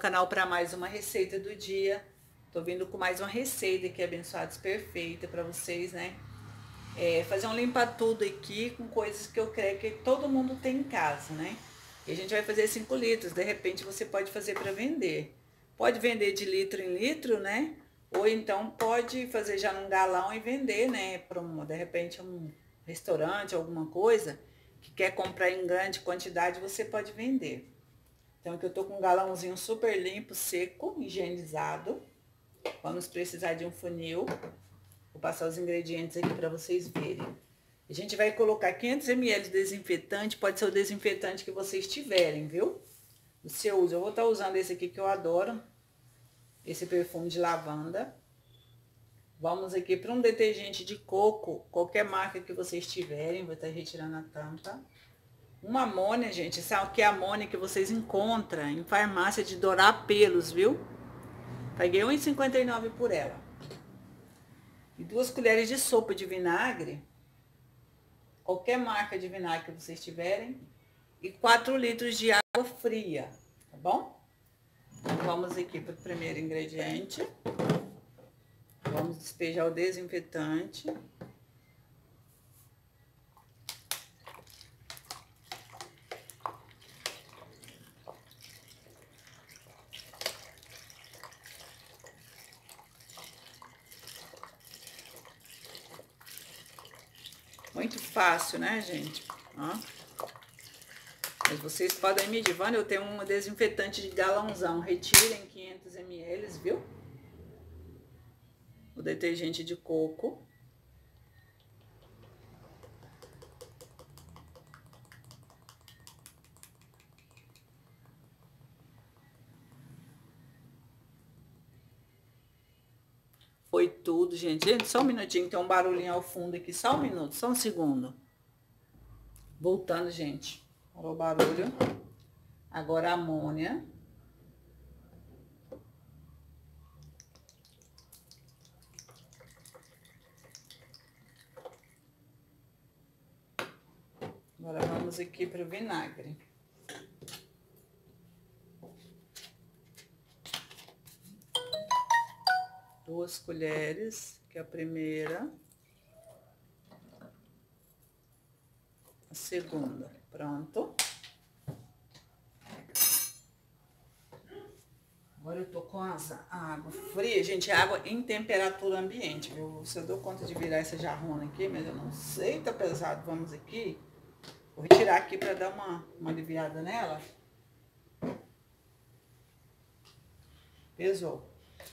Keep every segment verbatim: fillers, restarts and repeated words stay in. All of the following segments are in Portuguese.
canal para mais uma receita do dia. Tô vindo com mais uma receita aqui, abençoados, perfeita para vocês, né? É, fazer um limpa tudo aqui com coisas que eu creio que todo mundo tem em casa, né? E a gente vai fazer cinco litros, de repente você pode fazer para vender. Pode vender de litro em litro, né? Ou então pode fazer já num galão e vender, né? Para um, de repente um restaurante, alguma coisa que quer comprar em grande quantidade, você pode vender. Então aqui eu tô com um galãozinho super limpo, seco, higienizado. Vamos precisar de um funil. Vou passar os ingredientes aqui para vocês verem. A gente vai colocar quinhentos mililitros de desinfetante, pode ser o desinfetante que vocês tiverem, viu? O seu uso, eu vou estar usando esse aqui que eu adoro, esse perfume de lavanda. Vamos aqui para um detergente de coco, qualquer marca que vocês tiverem, vou estar retirando a tampa. Uma amônia, gente, sabe que é a amônia que vocês encontram em farmácia de dourar pelos, viu? Paguei um real e cinquenta e nove centavos por ela. E duas colheres de sopa de vinagre, qualquer marca de vinagre que vocês tiverem, e quatro litros de água fria, tá bom? Então, vamos aqui para o primeiro ingrediente. Vamos despejar o desinfetante. Muito fácil, né, gente? Ó. Mas vocês podem medir. Vando, eu tenho um desinfetante de galãozão. Retirem quinhentos mililitros, viu? O detergente de coco. Foi tudo, gente. Gente, só um minutinho, tem um barulhinho ao fundo aqui. Só um minuto, só um segundo. Voltando, gente. Olha o barulho. Agora a amônia. Agora vamos aqui para o vinagre. Duas colheres, que é a primeira. A segunda. Pronto. Agora eu tô com as, a água fria. Gente, água em temperatura ambiente, viu? Se eu dou conta de virar essa jarrona aqui, mas eu não sei, tá pesado. Vamos aqui. Vou retirar aqui pra dar uma, uma aliviada nela. Pesou.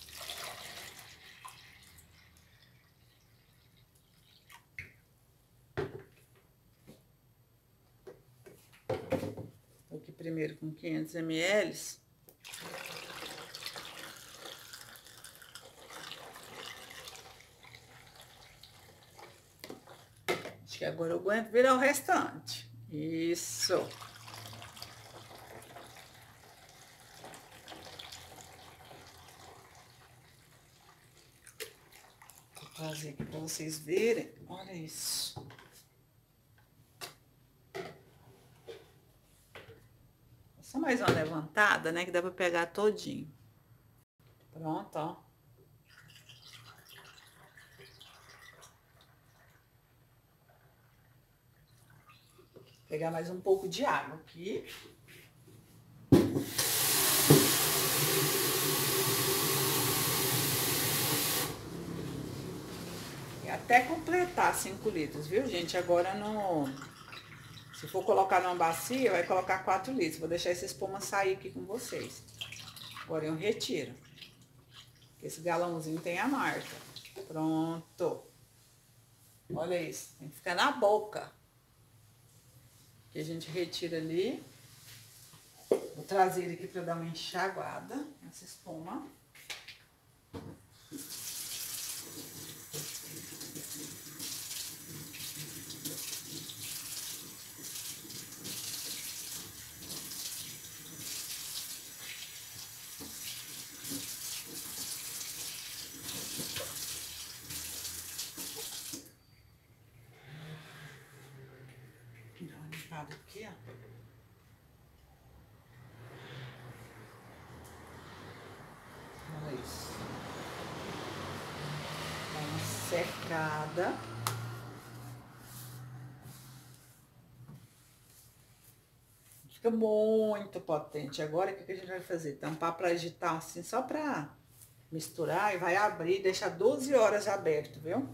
Tô aqui primeiro com quinhentos mililitros. Acho que agora eu aguento virar o restante. Isso. Vou fazer aqui pra vocês verem. Olha isso. Só mais uma levantada, né? Que dá pra pegar todinho. Pronto, ó. Pegar mais um pouco de água aqui. E até completar cinco litros, viu, gente? Agora no... Se for colocar numa bacia, vai colocar quatro litros. Vou deixar essa espuma sair aqui com vocês. Agora eu retiro. Esse galãozinho tem a marca. Pronto. Olha isso. Tem que ficar na boca. Que a gente retira ali. Vou trazer ele aqui para dar uma enxaguada nessa espuma. Dá uma limpada aqui, ó. cercada. Fica muito potente. Agora, o que a gente vai fazer? Tampar para agitar assim, só para misturar, e vai abrir, deixar doze horas aberto, viu?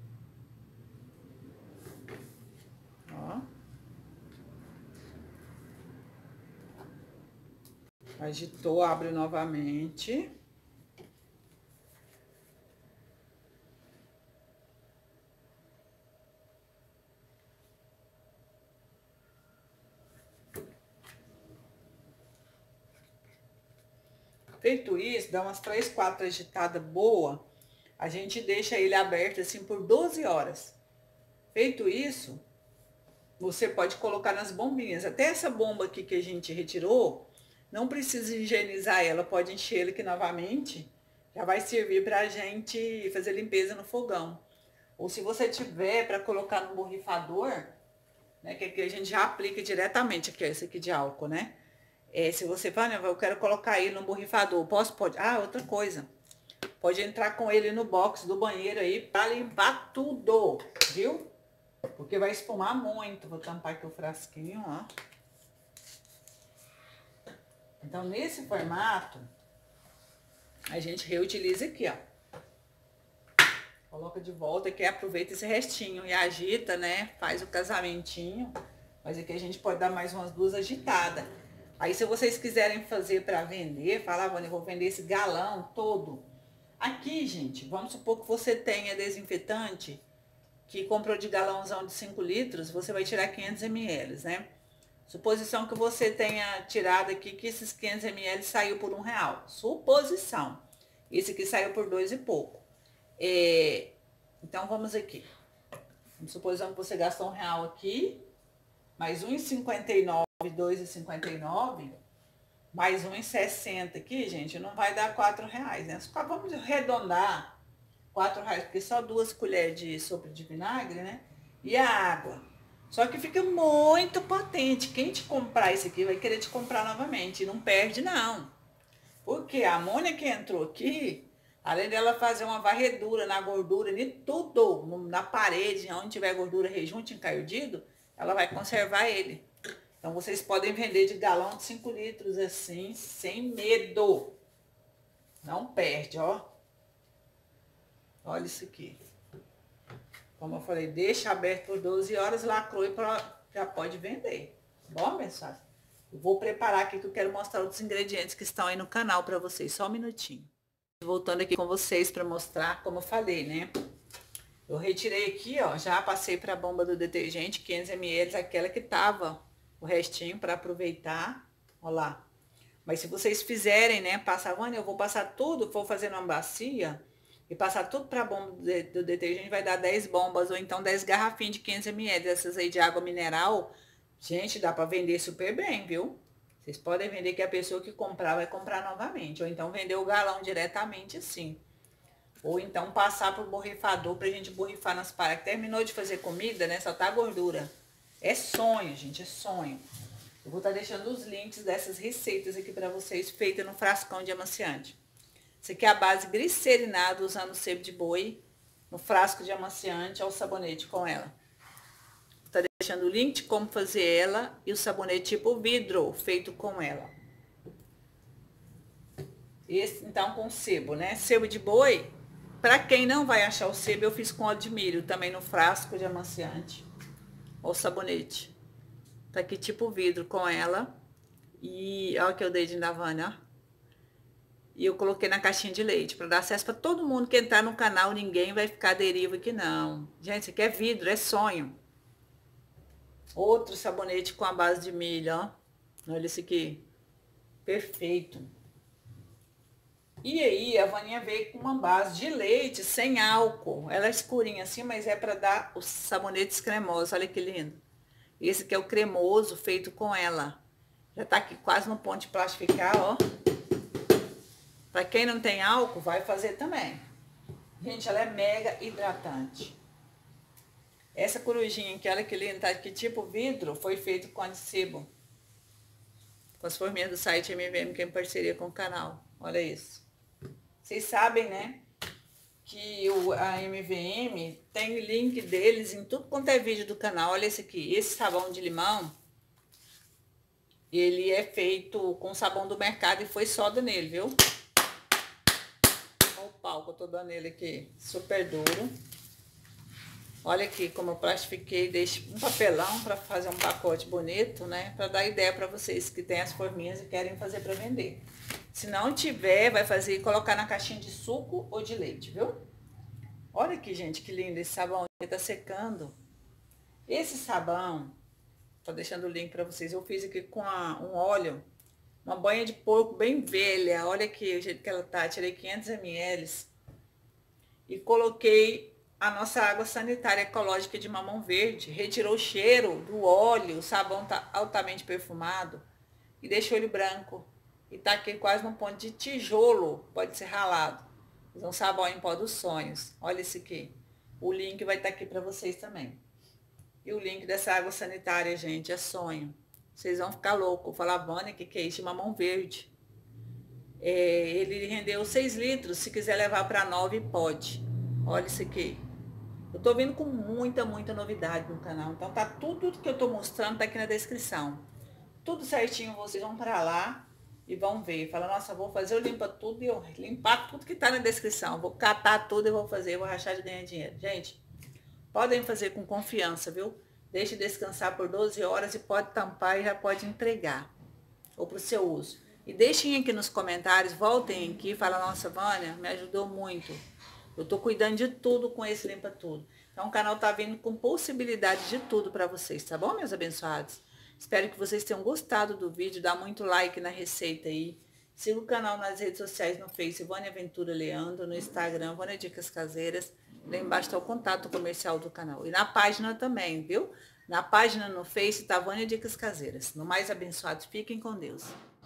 Ó. Agitou, abre novamente. Feito isso, dá umas três, quatro agitadas boa, a gente deixa ele aberto assim por doze horas. Feito isso, você pode colocar nas bombinhas. Até essa bomba aqui que a gente retirou, não precisa higienizar ela, pode encher ela aqui novamente. Já vai servir pra gente fazer limpeza no fogão. Ou se você tiver para colocar no borrifador, né, que aqui a gente já aplica diretamente, aqui, esse aqui de álcool, né? É, se você fala, eu quero colocar ele no borrifador, posso? Pode. Ah, outra coisa. Pode entrar com ele no box do banheiro aí para limpar tudo, viu? Porque vai espumar muito. Vou tampar aqui o frasquinho, ó. Então, nesse formato, a gente reutiliza aqui, ó. Coloca de volta aqui, aproveita esse restinho e agita, né? Faz o casamentinho. Mas aqui a gente pode dar mais umas duas agitadas. Aí, se vocês quiserem fazer para vender, fala, ah, Vânia, eu vou vender esse galão todo. Aqui, gente, vamos supor que você tenha desinfetante que comprou de galãozão de cinco litros, você vai tirar quinhentos mililitros, né? Suposição que você tenha tirado aqui que esses quinhentos mililitros saiu por um real. Suposição. Esse aqui saiu por dois e pouco. É, então, vamos aqui. Vamos suposição que você gastou um real aqui, mais um e cinquenta e nove. dois e cinquenta e nove, mais um e sessenta aqui, gente, não vai dar quatro reais, né? Vamos arredondar quatro reais, porque só duas colheres de sopa de vinagre, né? E a água. Só que fica muito potente. Quem te comprar isso aqui vai querer te comprar novamente. E não perde, não. Porque a amônia que entrou aqui, além dela fazer uma varredura na gordura, de tudo, na parede, onde tiver gordura rejunte, encardido, ela vai conservar ele. Então, vocês podem vender de galão de cinco litros assim, sem medo. Não perde, ó. Olha isso aqui. Como eu falei, deixa aberto por doze horas, lacrou e já pode vender. Bom, pessoal? Eu vou preparar aqui que eu quero mostrar outros ingredientes que estão aí no canal para vocês. Só um minutinho. Voltando aqui com vocês para mostrar, como eu falei, né? Eu retirei aqui, ó, já passei para a bomba do detergente, quinhentos mililitros, aquela que tava o restinho para aproveitar, ó lá. Mas se vocês fizerem, né, passar, Vânia, eu vou passar tudo, vou fazer numa bacia e passar tudo para a bomba do, de, do detergente, vai dar dez bombas ou então dez garrafinhas de quinhentos mililitros, essas aí de água mineral. Gente, dá para vender super bem, viu? Vocês podem vender que a pessoa que comprar vai comprar novamente, ou então vender o galão diretamente assim. Ou então passar pro borrifador pra gente borrifar nas paradas. Terminou de fazer comida, né? Só tá gordura. É sonho, gente, é sonho. Eu vou estar deixando os links dessas receitas aqui para vocês, feitas no frascão de amaciante. Isso aqui é a base glicerinada, usando sebo de boi, no frasco de amaciante, ao sabonete com ela. Vou estar deixando o link de como fazer ela e o sabonete tipo vidro, feito com ela. Esse, então, com sebo, né? Sebo de boi, para quem não vai achar o sebo, eu fiz com óleo de milho, também no frasco de amaciante. Ou sabonete. Tá aqui tipo vidro com ela. E olha que eu dei de Vânia, ó. E eu coloquei na caixinha de leite, para dar acesso para todo mundo que entrar no canal. Ninguém vai ficar à deriva aqui, não. Gente, isso aqui é vidro, é sonho. Outro sabonete com a base de milho, ó. Olha esse aqui. Perfeito. E aí, a Vaninha veio com uma base de leite sem álcool. Ela é escurinha assim, mas é para dar os sabonetes cremosos. Olha que lindo. Esse aqui é o cremoso, feito com ela. Já tá aqui quase no ponto de plastificar, ó. Para quem não tem álcool, vai fazer também. Gente, ela é mega hidratante. Essa corujinha aqui, olha que linda, tá aqui tipo vidro, foi feito com sebo. Com as forminhas do site M V M, que é em parceria com o canal. Olha isso. Vocês sabem, né, que o, a M V M tem link deles em tudo quanto é vídeo do canal. Olha esse aqui, esse sabão de limão, ele é feito com sabão do mercado e foi soda nele, viu? Olha o pau que eu tô dando nele aqui, super duro. Olha aqui como eu plastifiquei, deixo um papelão para fazer um pacote bonito, né? Para dar ideia para vocês que tem as forminhas e querem fazer para vender. Se não tiver, vai fazer e colocar na caixinha de suco ou de leite, viu? Olha aqui, gente, que lindo esse sabão que tá secando. Esse sabão, tô deixando o link para vocês. Eu fiz aqui com a, um óleo, uma banha de porco bem velha. Olha aqui o jeito que ela tá. Tirei quinhentos mililitros e coloquei a nossa água sanitária ecológica de mamão verde. Retirou o cheiro do óleo, o sabão tá altamente perfumado e deixou ele branco. E tá aqui quase no ponto de tijolo, pode ser ralado. Fazer um sabão em pó dos sonhos. Olha esse aqui. O link vai estar aqui para vocês também. E o link dessa água sanitária, gente, é sonho. Vocês vão ficar loucos. Falar, Vânia, que que é isso? De mamão verde. É, ele rendeu seis litros. Se quiser levar para nove, pode. Olha isso aqui. Eu tô vindo com muita, muita novidade no canal. Então tá tudo que eu tô mostrando tá aqui na descrição. Tudo certinho, vocês vão para lá e vão ver. Fala, nossa, vou fazer o limpa tudo e eu limpar tudo que tá na descrição. Vou catar tudo e vou fazer, vou rachar de ganhar dinheiro. Gente, podem fazer com confiança, viu? Deixe descansar por doze horas e pode tampar e já pode entregar. Ou pro seu uso. E deixem aqui nos comentários, voltem aqui e falem, nossa, Vânia, me ajudou muito. Eu tô cuidando de tudo com esse limpa tudo. Então o canal tá vindo com possibilidade de tudo para vocês, tá bom, meus abençoados? Espero que vocês tenham gostado do vídeo, dá muito like na receita aí. Siga o canal nas redes sociais, no Face, Vânia Ventura Leandro, no Instagram, Vânia Dicas Caseiras. Lá embaixo tá o contato comercial do canal. E na página também, viu? Na página no Face tá Vânia Dicas Caseiras. No mais, abençoados, fiquem com Deus.